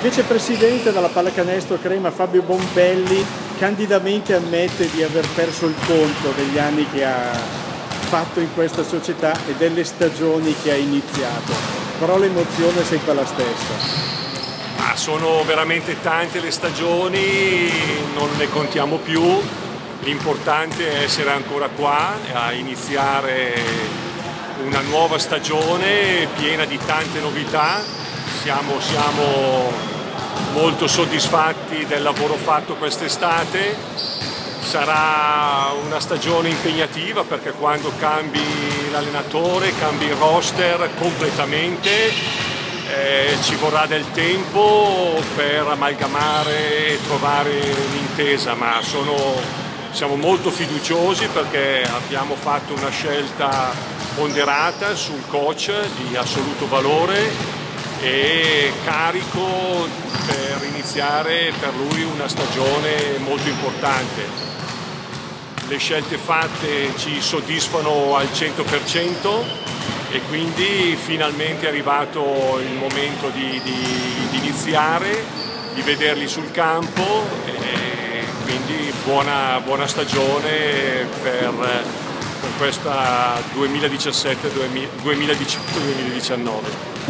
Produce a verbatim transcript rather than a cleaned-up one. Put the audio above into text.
Vicepresidente della Pallacanestro Crema Fabio Bombelli candidamente ammette di aver perso il conto degli anni che ha fatto in questa società e delle stagioni che ha iniziato, però l'emozione è sempre la stessa. Ah, sono veramente tante le stagioni, non ne contiamo più, l'importante è essere ancora qua a iniziare una nuova stagione piena di tante novità. Siamo, siamo molto soddisfatti del lavoro fatto quest'estate. Sarà una stagione impegnativa perché quando cambi l'allenatore, cambi il roster completamente, eh, ci vorrà del tempo per amalgamare e trovare un'intesa, ma sono, siamo molto fiduciosi perché abbiamo fatto una scelta ponderata sul coach di assoluto valore e carico per iniziare per lui una stagione molto importante. Le scelte fatte ci soddisfano al cento per cento e quindi finalmente è arrivato il momento di, di, di iniziare, di vederli sul campo e quindi buona, buona stagione per, per questa duemiladiciassette duemiladiciotto duemiladiciannove.